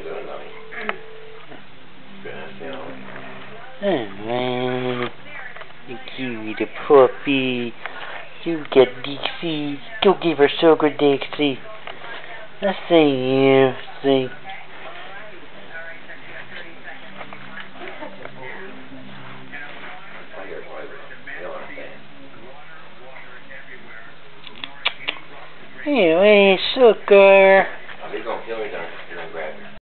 Oh man, you cute the puppy. You get Dixie. Go give her sugar, Dixie. I say you, see. Anyway, sugar.